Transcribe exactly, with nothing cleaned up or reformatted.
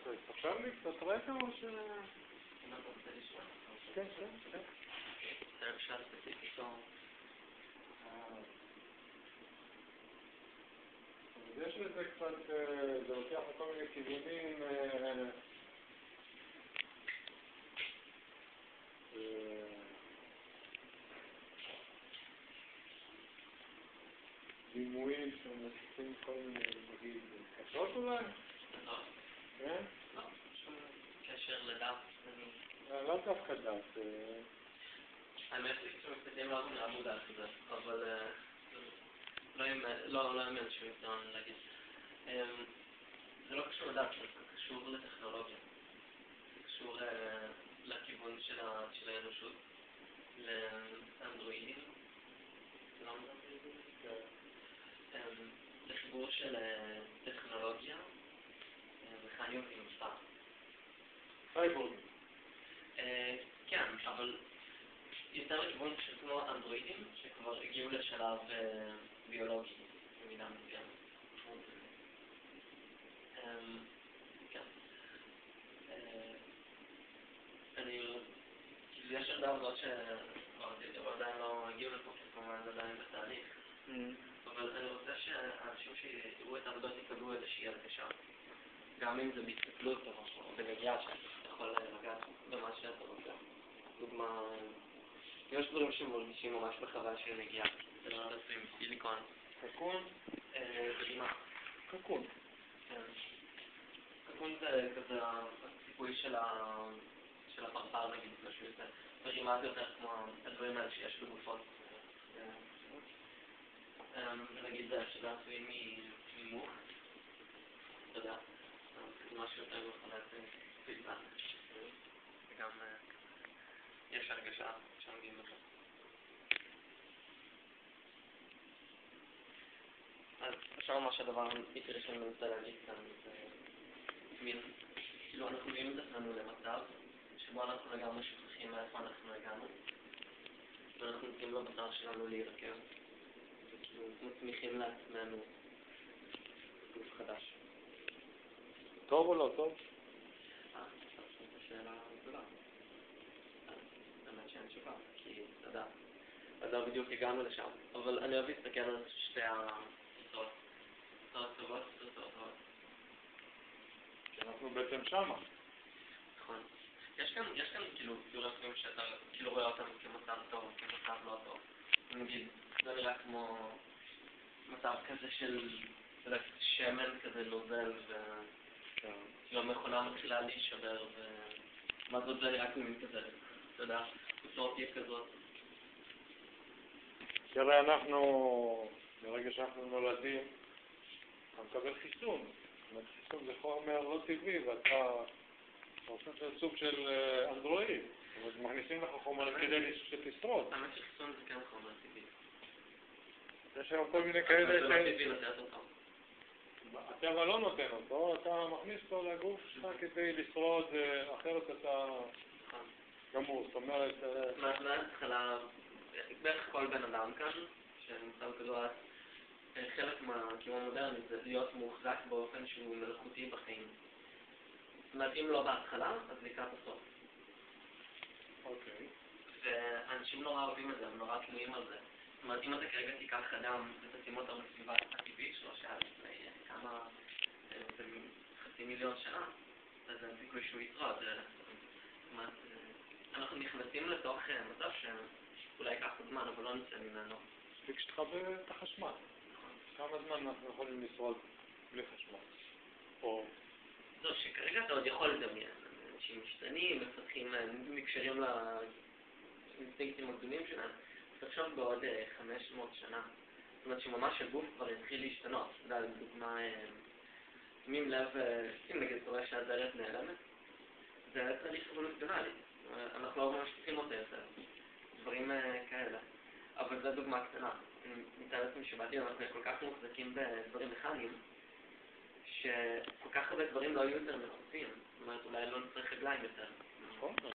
תספר לי קצת רקע או ש... אם אתה רוצה לשמוע? כן, כן, כן. פרק שעה ספציפית או... אז יש לזה קצת, זה לוקח לכל מיני כיוונים, דימויים שמנסים כל מיני, נגיד, קשות אולי? לא. כן? לא, שום קשר לדת. לא דווקא דת. האמת היא שמסתכלים לא הרבה לעבוד על זה, אבל לא האמת שהוא יתרון להגיד. זה לא קשור לדת, זה קשור לטכנולוגיה. זה קשור לכיוון של האנושות, לאנדרואידים. זה לא אנדרואידים? כן. לחיבור של טכנולוגיה מכניות עם מספר. סייבורג. כן, אבל יותר לכיוון של כמו אנדרואידים שכבר הגיעו לשלב ביולוגי במידה מסוימת. כן. אני... כאילו יש הרבה עבודות שכבר עדיין לא הגיעו לפה, כלומר זה עדיין בתהליך. אבל אני רוצה שהאנשים שיראו את העבודות יקבלו איזושהי הרגשה. גם אם זה בהסתכלות או בנגיעה שאתה יכול לגעת במה שאתה רוצה. דוגמה, יש דברים שמרגישים ממש בחוויה של נגיעה. יש עושים סיליקון. קקון? ברימה. קקון. כן. קקון זה כזה הסיפוי של הפרפר נגיד, משהו יותר. ברימה זה יותר כמו הדברים האלה שיש בגופות. נגיד זה שזה עשוי ממוך. אתה יודע. זה משהו יותר מכונת פיצה. וגם יש הרגשה שמגיעים לזה. אז עכשיו ממש הדבר העיקרי שאני מנסה להגיד כאן זה מין, כאילו אנחנו מביאים את עצמנו למצב שבו אנחנו לגמרי שוכחים מאיפה אנחנו הגענו ואנחנו נותנים בבשר שלנו להירקב וכאילו מצמיחים לעצמנו גוף חדש. טוב או לא טוב? אה, זו שאלה גדולה. באמת שאין תשובה, כי אתה יודע, אז לא בדיוק הגענו לשם, אבל אני אוהב להסתכל על שתי התוצאות. תוצאות טובות ותוצאות טובות. שאנחנו בעצם שמה. נכון. יש כאן, יש כאן כאילו פירופים שאתה כאילו רואה אותם כמצב טוב, כמצב לא טוב. נגיד, זה נראה כמו מצב כזה של שמן כזה נוזל ו... כאילו המכונה מתחילה להישבר ומה זאת זה נראה כמו מין כזה, אתה יודע, אוטופיה כזאת. תראה, אנחנו, ברגע שאנחנו נולדים, אתה מקבל חיסון. זאת אומרת, חיסון זה חומר לא טבעי, ואתה עושה את סוג של אנדרואיד. זאת אומרת, מכניסים לך חומר כדי שתשרוד. האמת שחיסון זה כן חומר טבעי. יש היום כל מיני כאלה... זה לא טבעי לתת אותו. הטבע לא נותן אותו, אתה מכניס אותו לגוף שלך כדי לשרוד, אחרת אתה גמור. זאת אומרת... מההתחלה, בערך כל בן אדם כאן, שנמצא בכדור, חלק מהקיום המודרני זה להיות מוחזק באופן שהוא מלאכותי בחיים. זאת אומרת, אם לא בהתחלה, אז לקראת הסוף. אוקיי. ואנשים נורא אוהבים את זה, הם נורא תלויים על זה. זאת אומרת, אם אתה כרגע תיקח אדם ותשים אותו בסביבה הטבעית שלו, שהיה לפני כמה, חצי מיליון שנה, אז אין סיכוי שהוא ישרוד. זאת אומרת, אנחנו נכנסים לתוך מצב שאולי ייקח את הזמן, אבל לא נצא ממנו. מספיק שתחבר את החשמל. כמה זמן אנחנו יכולים לשרוד בלי חשמל? או... זהו, שכרגע אתה עוד יכול לדמיין. אנשים משתנים, מפתחים, מקשרים לאינסטינקטים הגדולים שלהם. תחשוב בעוד חמש מאות שנה. זאת אומרת שממש הגוף כבר יתחיל להשתנות. אתה יודע, לדוגמה, שימים לב, אם נגיד קורה שהזרת נעלמת, זה תהליך אבולוציונלי. אנחנו לא ממש צריכים אותה יותר. דברים כאלה. אבל זו דוגמה קטנה. מתאר לעצמי שבעתיד אנחנו כל כך מוחזקים בדברים מכניים, שכל כך הרבה דברים לא היו יותר נחוצים. זאת אומרת, אולי לא נצטרך רגליים יותר. נכון,